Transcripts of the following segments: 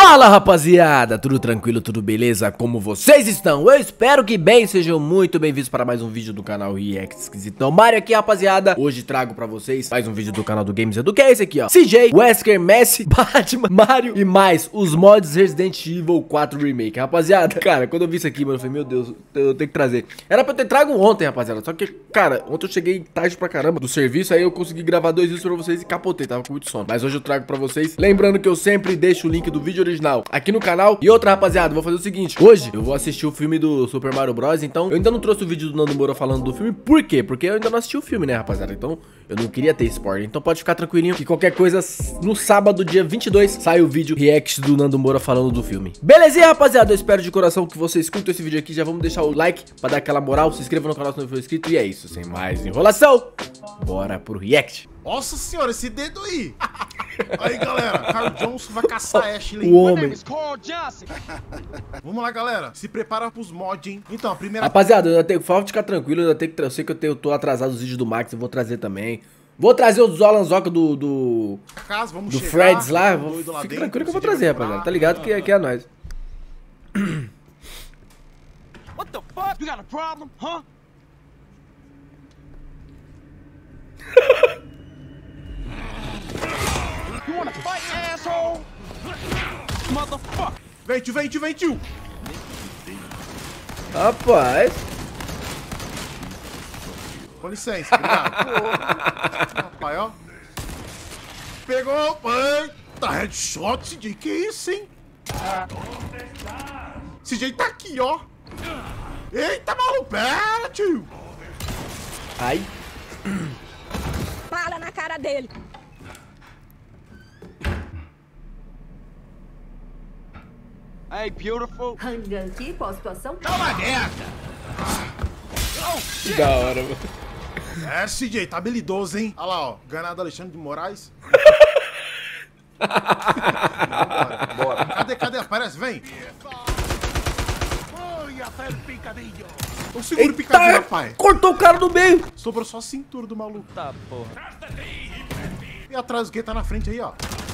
Fala rapaziada, tudo tranquilo, tudo beleza? Como vocês estão? Eu espero que bem, sejam muito bem-vindos para mais um vídeo do canal React Esquisitão. Mario aqui rapaziada, hoje trago pra vocês mais um vídeo do canal do Games Edu, que é esse aqui ó. CJ, Wesker, Messi, Batman, Mario e mais os mods Resident Evil 4 Remake. Rapaziada, cara, quando eu vi isso aqui, mano, eu falei, meu Deus, eu tenho que trazer. Era pra eu ter trago ontem, rapaziada, só que, cara, ontem eu cheguei tarde pra caramba do serviço, aí eu consegui gravar 2 vídeos pra vocês e capotei, tava com muito sono. Mas hoje eu trago pra vocês, lembrando que eu sempre deixo o link do vídeo original aqui no canal. E outra, rapaziada, vou fazer o seguinte: hoje eu vou assistir o filme do Super Mario Bros. Então eu ainda não trouxe o vídeo do Nando Moura falando do filme. Por quê? Porque eu ainda não assisti o filme, né, rapaziada? Então eu não queria ter spoiler. Então pode ficar tranquilinho que qualquer coisa, no sábado, dia 22, sai o vídeo react do Nando Moura falando do filme. Belezinha, rapaziada? Eu espero de coração que vocês curtam esse vídeo aqui. Já vamos deixar o like pra dar aquela moral. Se inscreva no canal se não for inscrito. E é isso, sem mais enrolação, bora pro react. Nossa senhora, esse dedo aí. Aí, galera, Carl Johnson vai caçar Ashley. O homem. Vamos lá, galera. Se prepara pros mods, hein? Então, a primeira... Rapaziada, eu tenho falta de ficar tranquilo. Eu sei que eu tô atrasado os vídeos do Max. Eu vou trazer também. Vou trazer os Zolanzoca do casa, vamos do chegar, Freds lá. Fica tranquilo que eu vou trazer, rapaziada. Tá ligado que é nóis. What the fuck? You got a problem, huh? You wanna fight, asshole? Motherfucker! Vem, tio, vem, tio, vem, tio. Rapaz. Com licença, obrigado. Rapaz, ó. Pegou. Eita, headshot, CJ. Que isso, hein? CJ tá aqui, ó. Eita, maluco. Pera, tio. Ai. Bala na cara dele. Hey, beautiful. Hanga aqui, qual a situação? Tá uma merda. Que da hora, mano. É, CJ, tá habilidoso, hein? Olha lá, ó. Ganado Alexandre de Moraes. Bora. Cadê? Aparece, vem. Então segura o picadinho, rapaz. Cortou o cara no meio. Sobrou só a cintura do maluco. Tá, porra. E atrás o que tá na frente aí, ó.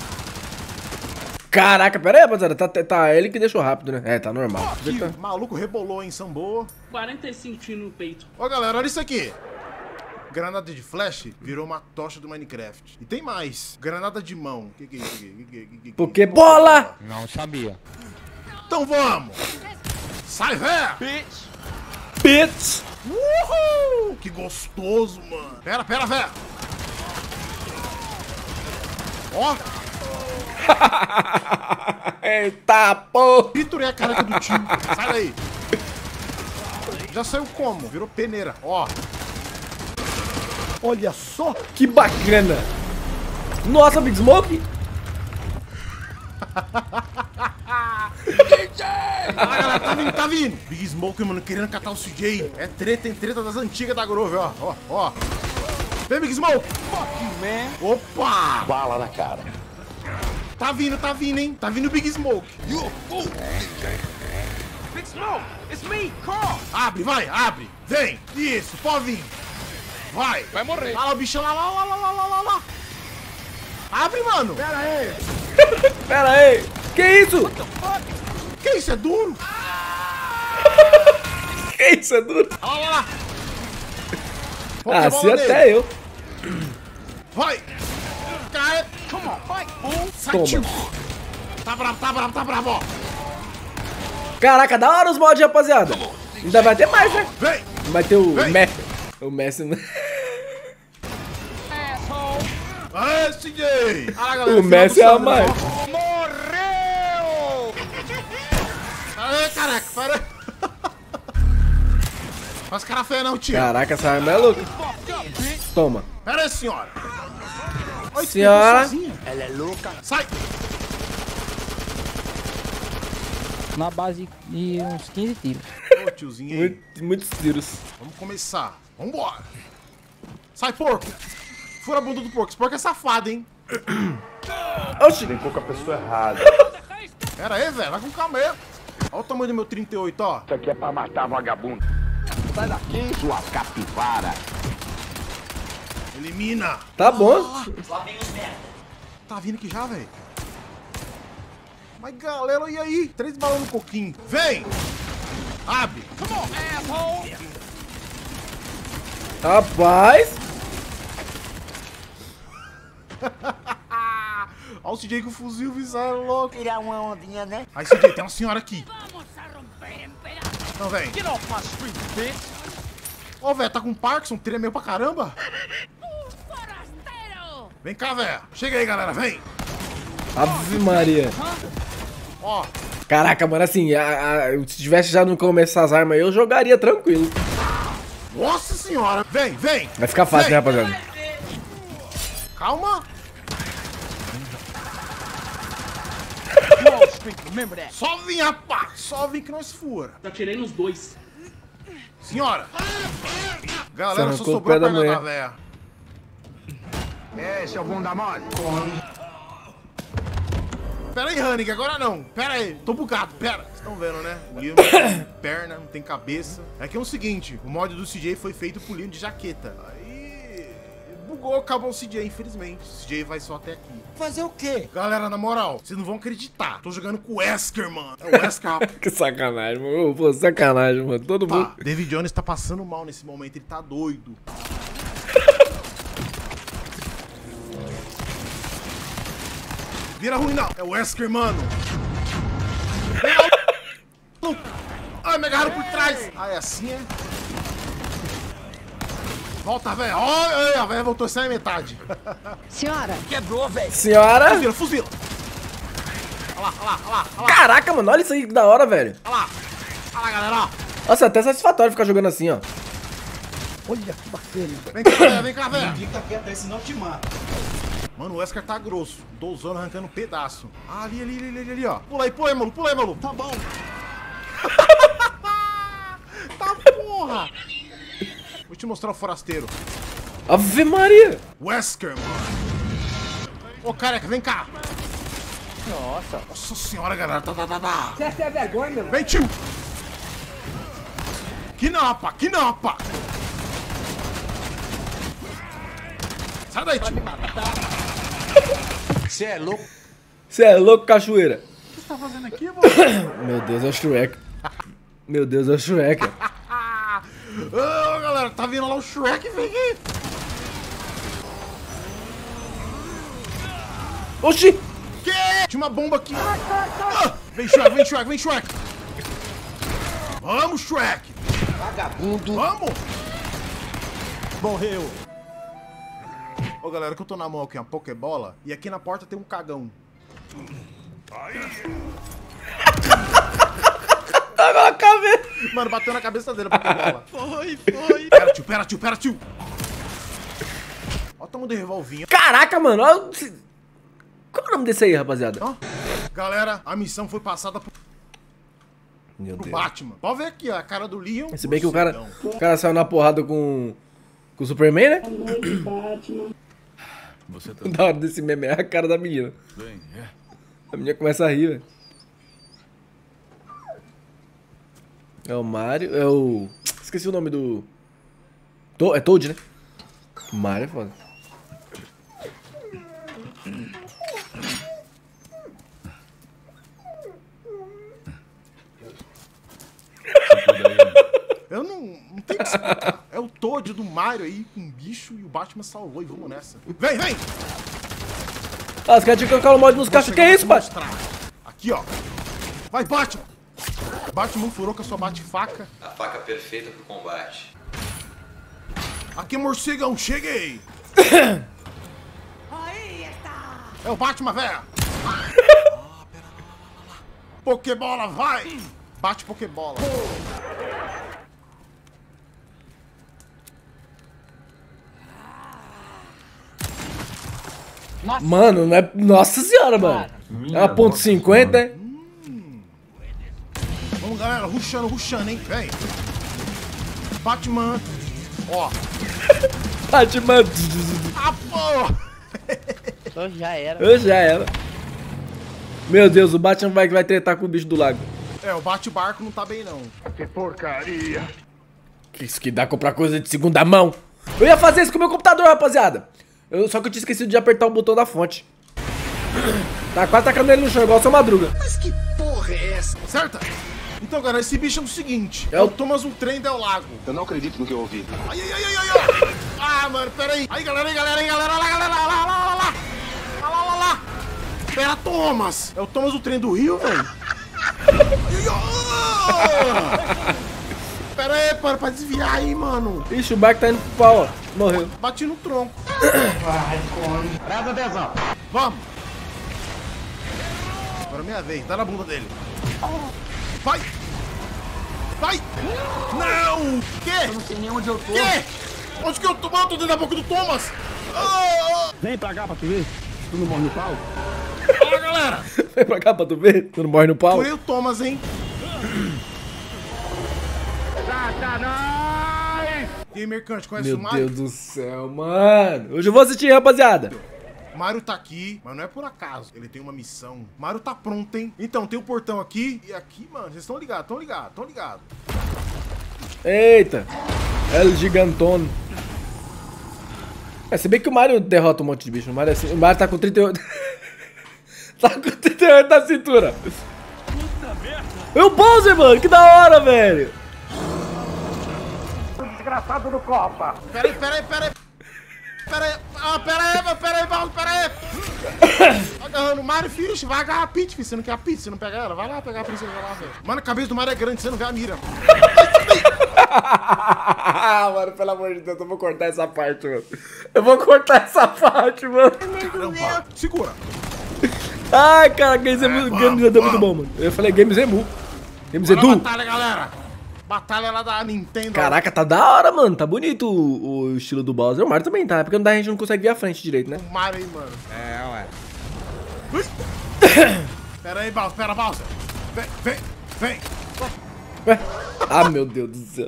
Caraca, pera aí, rapaziada. Tá ele que deixou rápido, né? É, tá normal. O maluco rebolou, hein, sambou. 45 tiros no peito. Ó, galera, olha isso aqui. Granada de flash virou uma tocha do Minecraft. E tem mais. Granada de mão. Que é isso aqui? Pokébola! Não sabia. Então vamos. Sai, velho. Bitch. Bits! Uhul! Que gostoso, mano. Pera, velho. Ó. Eita, pô! Triturei a careca do tio. Sai daí. Já saiu como? Virou peneira. Ó. Olha só. Que bacana! Nossa, Big Smoke! Ah, galera, tá vindo. Big Smoke, mano, querendo catar o CJ. É treta, das antigas da Grove, ó. Vem, Big Smoke. Fuck you, man. Opa! Bala na cara. Tá vindo, hein? Tá vindo o Big Smoke. Big Smoke, it's me, Carl. Abre, vai, abre. Vem. Isso, pode vir. Vai. Vai morrer. Olha lá o bichão, lá. Abre, mano. Pera aí! Que isso? What the fuck? Que isso, é duro? Que isso, é duro? Olha lá. Ah, se até eu. Vai. Cai. Come on, fight, fool. Sai, Toma. tio. Tá bravo, ó. Caraca, da hora os mods, rapaziada. Ainda vai ter mais, né? Vem. Vai ter o Vem. Messi. O Messi. Asshole. Aê, CJ. Olha lá, galera. O Messi é a mais. Morreu. Aê, caraca, para. Faz cara feia não, tio. Caraca, essa arma é louca. Fucked up, bitch. Toma. Pera aí, senhora. Oi, Senhora. ela é louca. Sai. Na base de uns 15 tiros. Ô, tiozinho aí. Muitos tiros. Vamos começar. Vambora. Sai, porco. Fura a bunda do porco. Esse porco é safado, hein? Oxi. Brincou com a pessoa errada. Pera aí, velho. Vai com calma aí. Olha o tamanho do meu 38, ó. Isso aqui é pra matar vagabundo. Sai daqui. Sua capivara. Elimina. Tá bom. Tá vindo aqui já, velho. Mas galera, e aí? 3 balões no coquinho. Vem! Abre! Come on, asshole! Rapaz! Olha o CJ com o fuzil visado, louco. Tirar uma ondinha, né? Aí, CJ, tem uma senhora aqui. Não, vem. Get off my street, bitch! Ô, velho, tá com Parkinson? Tremeu pra caramba? Vem cá, velho. Chega aí, galera, vem. Ave Maria. Ó. Caraca, mano, assim, se tivesse já no começo essas armas aí, eu jogaria tranquilo. Nossa senhora. Vem, vem. Vai ficar fácil, né, Vem. rapaziada? Calma. Wall Street, remember that. Só vim, rapaz. Só vim que nós fura. Atirei nos dois. Senhora. Galera, Você só arrancou o sobrou pé da a perna mulher. da véia. Esse é o bunda mole. Pera aí, Hannig, agora não. Pera aí, tô bugado, pera. Vocês estão vendo, né? O Leon não tem perna, não tem cabeça. É que é o seguinte, o mod do CJ foi feito pro Leon de jaqueta. Aí bugou, acabou o CJ, infelizmente. O CJ vai só até aqui. Fazer o quê? Galera, na moral, vocês não vão acreditar. Tô jogando com o Wesker, mano. É o Wesker, rapaz. Que sacanagem, mano. Pô, sacanagem, mano. Todo mundo. Tá, David Jones tá passando mal nesse momento, ele tá doido. Vira ruim não, é o Wesker, mano. Ai, me agarraram por trás. Ah, é assim, é? Volta, velho. Olha, a velha voltou sem a metade. Senhora, Quebrou, velho. Senhora. Fuzila, fuzila. Olha lá, olha lá, olha lá, olha lá, Caraca, mano. Olha isso aí que da hora, velho. olha lá. Olha lá, galera, ó. Nossa, é até satisfatório ficar jogando assim, ó. Olha que bacana. Vem cá, velho, vem cá, velho. Fica quieto aí, senão te mata. Mano, o Wesker tá grosso. Tô usando, arrancando um pedaço. Ah, ali, ó. Pula aí, maluco, pula aí, maluco. Tá bom. Tá porra. Vou te mostrar o forasteiro. Ave Maria. Wesker, mano. Ô, careca, vem cá. Nossa senhora, galera. Tá. você é vergonha, meu. Vem, tio. Que não, rapá. Sai daí, tio. Você é louco? Você é louco, cachoeira. O que você tá fazendo aqui, mano? Meu Deus, é o Shrek. Meu Deus, é o Shrek. Ô, galera, tá vindo lá o Shrek, vem aqui. Oxi. Que? Tinha uma bomba aqui. Ah, vem, Shrek. Vamos, Shrek. Vagabundo. Vamos. Morreu. Ô, galera, que eu tô na mão aqui, uma pokebola. E aqui na porta tem um cagão. Tá com a cabeça. Mano, bateu na cabeça dele a pokebola. Foi. Pera, tio. Ó, tamo de revolvinho. Caraca, mano. Olha qual é o nome desse aí, rapaziada? Ó, galera, a missão foi passada pro Meu Deus. Batman. Pode ver aqui, ó, a cara do Leon. Se bem que o cara saiu na porrada com o Superman, né? Você tá Da hora desse meme é a cara da menina. bem, é? A menina começa a rir, velho. É o Mario, é o... Esqueci o nome do... É Toad, né? Mario é foda. Eu não tenho que explicar. É o Toad do Mario aí com um bicho e o Batman salvou e vamos nessa. Vem! Ah, os caras tinham que colocar o mod nos cachos. Que é isso, Batman? Aqui, ó. Vai, Batman! Batman furou com a sua bate-faca. A faca perfeita pro combate. Aqui, morcegão, cheguei! Aí está. É o Batman, velho! Pokébola, vai! Bate Pokébola. Mano, não é... Nossa senhora, mano. É uma ponto .50, né? Vamos, galera, rushando, hein? Vem! Batman! Ó! Batman. Ah, porra! Então já era. Eu já era. Meu Deus, o Batman vai tretar com o bicho do lago. É, o bate-barco não tá bem, não. Que porcaria. Que isso que dá comprar coisa de segunda mão. Eu ia fazer isso com o meu computador, rapaziada. Só que eu tinha esquecido de apertar o botão da fonte. Tá quase tacando ele no chão, igual o seu Madruga. Mas que porra é essa? Certa? Então, galera, esse bicho é o seguinte. É É o- o Thomas o Trem Del Lago. Eu não acredito no que eu ouvi. Ai, ai, ai, ai, ai, ai. Ah, mano, pera aí. Aí, galera, aí, galera, aí, galera. Lá, galera, lá, lá, lá, lá, lá. Lá, lá, lá, lá. Pera, Thomas. É o Thomas o Trem do Rio, velho. Ai, ai, ai. Pera aí, pra desviar aí, mano. Ixi, o barco tá indo pro pau, ó. Morreu. Bati no tronco. Presta atenção. Vamos. Agora é minha vez. Dá na bunda dele. Vai. Vai. Não. Quê? Não sei nem onde eu tô. Quê? Onde que eu tô? Mano, eu tô dentro da boca do Thomas. Ah, Vem pra cá pra tu ver. Tu não morre no pau? Fala, galera. Vem pra cá pra tu ver. Tu não morre no pau. Furei o Thomas, hein? Satanás! Gamer Mercante, conhece Meu o Mario? Deus do céu, mano. Hoje eu vou assistir, rapaziada. Mario tá aqui, mas não é por acaso. Ele tem uma missão. Mario tá pronto, hein? Então, tem o portão aqui. E aqui, mano, vocês estão ligados, estão ligados, estão ligados. Eita. El Gigantono. É, se bem que o Mario derrota um monte de bicho. O Mario, é assim, o Mario tá com 38. Tá com 38 na cintura. É o Bowser, mano. Que da hora, velho. Desgraçado do Copa! Pera aí, pera aí, pera aí. Pera aí. Ah, pera aí, mano, pera aí, Paulo, pera aí. Tá agarrando o Mario, filho. Vai agarrar a Peach, filho. Você não quer a Peach? Você não pega ela? Vai lá pegar a princesa lá, velho. Mano, a cabeça do Mario é grande, você não vê a mira. Mano, pelo amor de Deus, eu vou cortar essa parte, mano. Eu vou cortar essa parte, mano. Caramba. Segura. Ai, cara, Games é muito bom, mano. Eu falei Games Emu. Games Bora Edu. batalha, galera. Batalha lá da Nintendo. Caraca, tá da hora, mano. Tá bonito o estilo do Bowser. O Mario também tá, porque a gente não consegue ver a frente direito, né? O Mario aí, mano. É, ué. Ui. Pera aí, Bowser. Pera, Bowser. Vem, vem, vem. Ué? Ah, meu Deus do céu.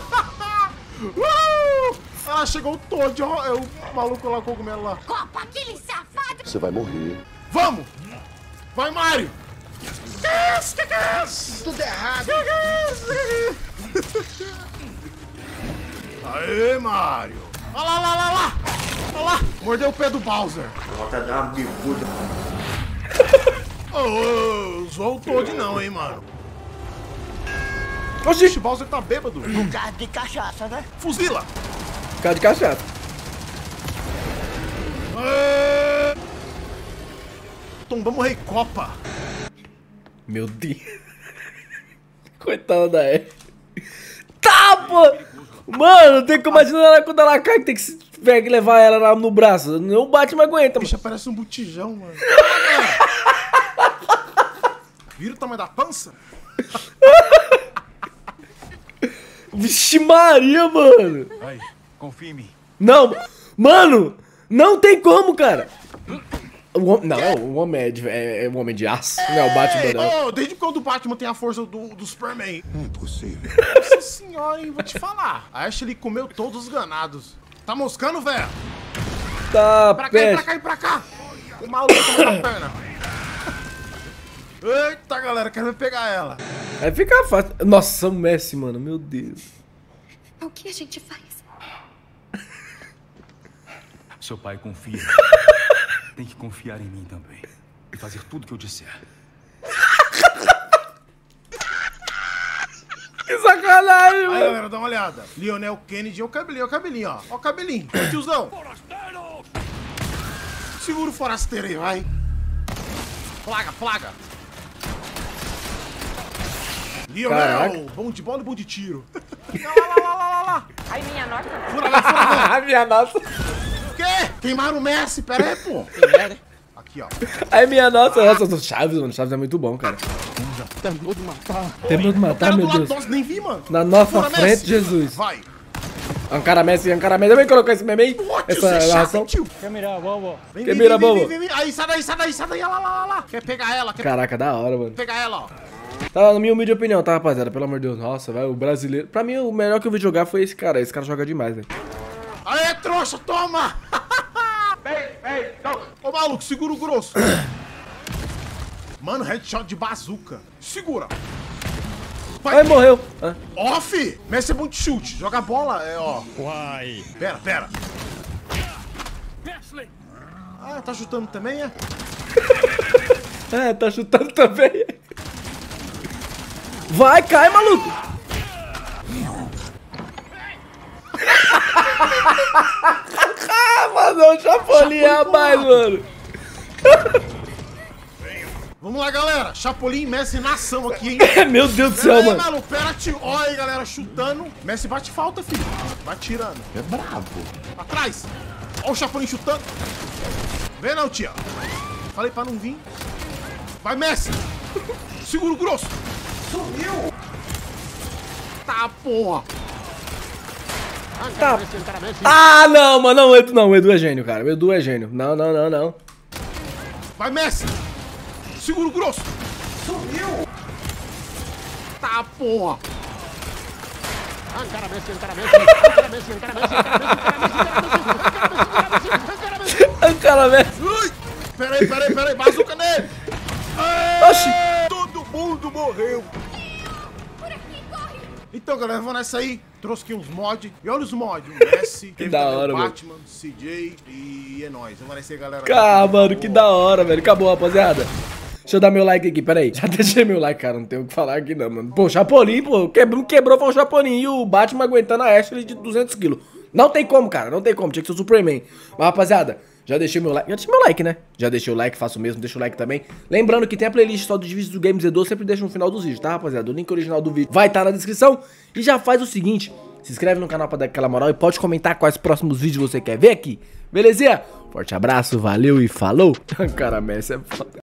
Ah, chegou o Toad, ó. É o maluco lá, o cogumelo lá. Copa, aquele safado! Você vai morrer. Vamos! Vai, Mario! Tudo errado. Aê, Mario! Olha lá, lá, lá, lá! Olha lá! Mordeu o pé do Bowser. Volta a dar uma bicuda. Ô, zoou o Toad não, hein, mano. Oxi, Ixi, o Bowser tá bêbado. Lugar de cachaça, né? Fuzila! cara de cachaça. Aê! Tombamos Rei Copa. Meu Deus. Coitada da Eve. Tá, pô! Mano, tem que imaginar ela quando ela cai, que tem que tiver que levar ela lá no braço. Nem o Batman aguenta, mano. Bicha, parece um botijão, mano. Vira o tamanho da pança? Vixe Maria, mano. Aí, confia em mim. Não, mano, não tem como, cara. Não, o homem é um homem de aço. Não é o Batman, não. Ô, desde quando o Batman tem a força do Superman? É impossível. Nossa senhora, hein? Vou te falar. A Ashley comeu todos os ganados. Tá moscando, velho? Tá, Pra cá, e pra peste. cá, e pra cá. O maluco tá na perna. Eita, galera, quero ver pegar ela. Aí fica fácil. Nossa, o Messi, mano, meu Deus. O que a gente faz? Seu pai confia. Tem que confiar em mim também. E fazer tudo o que eu disser. Que sacanagem, Aí, mano. galera, dá uma olhada. Lionel Kennedy, ó o cabelinho, ó. Ó o cabelinho, ó, tiozão. Segura o forasteiro aí, vai. Plaga, plaga. Lionel, Caraca. bom de bola e bom de tiro. Lá. Ai, minha nossa. Fura lá, fura lá. Ah, minha nossa. O quê? Queimaram o Messi, pera aí, pô. Aqui, ó. Aí, minha nossa. Nossa, do Chaves, mano. Chaves é muito bom, cara. Terminou de matar. Terminou de matar, Cara meu do lado, Deus. nossa, nem vi, mano. Na nossa Fura, frente, Messi. Jesus. Vai. Ankara Messi. Eu bem colocou esse meme aí? Pô, tio, Essa você é chato, narração? hein, tio. Quer mirar, vamos. Vem, Que vem, mira, vem, bobo. vem, vem. Aí, sai daí, lá. Quer pegar ela, quer Caraca, da hora, mano. pegar ela, ó. Tá, na minha humilde opinião, tá, rapaziada? Pelo amor de Deus. Nossa, vai, o brasileiro. Pra mim, o melhor que eu vi jogar foi esse cara. Esse cara joga demais, velho. Aê, trouxa, toma! Ô, maluco, segura o grosso. Mano, headshot de bazuca. Segura. Ai, morreu. Ah. Off! Messi é bom de chute. Joga a bola, é, ó. Uai. Pera. Ah, tá chutando também, é? É, tá chutando também. Vai, cai, maluco. Mano, o Chapolin é a mais, mano. Vamos lá, galera. Chapolin, Messi na ação aqui, hein? Meu Deus do céu, mano. Maluco, pera, tio. Olha aí, galera, chutando. Messi bate falta, filho. Vai tirando. É brabo. Atrás. Olha o Chapolin chutando. Vem não, tia. Falei pra não vir. Vai, Messi. Segura o grosso. Sumiu. Tá, porra. Tá. Ah, não, mano. Não, o Edu não. O Edu é gênio, cara. O Edu é gênio. Não, não, não, não. Vai, Messi. Segura o grosso. Sumiu. Tá, porra. Ankara Messi. Peraí. Bazuca nele. Oxi. Todo mundo morreu. Então, galera, vamos nessa aí. Trouxe aqui uns mods. E olha os mods. O Messi, teve da também hora, o velho. Batman, CJ e é nóis. Vamos nessa aí, galera. Ah, mano, que da hora, velho. Acabou, rapaziada. Deixa eu dar meu like aqui, peraí. Já deixei meu like, cara. Não tenho o que falar aqui, não, mano. Pô, Chapolin, pô. Quebrou foi o Chapolin. E o Batman aguentando a Ashley de 200 kg. Não tem como, cara. Não tem como. Tinha que ser o Superman. Mas, rapaziada, já deixei meu like. Já deixei meu like, né? Já deixei o like, faço o mesmo. Deixa o like também. Lembrando que tem a playlist só dos vídeos do Games Edu. Sempre deixo no final dos vídeos, tá, rapaziada? O link original do vídeo vai estar na descrição. E já faz o seguinte. Se inscreve no canal pra dar aquela moral. E pode comentar quais próximos vídeos você quer ver aqui. Belezinha? Forte abraço, valeu e falou. Cara, Messi é foda.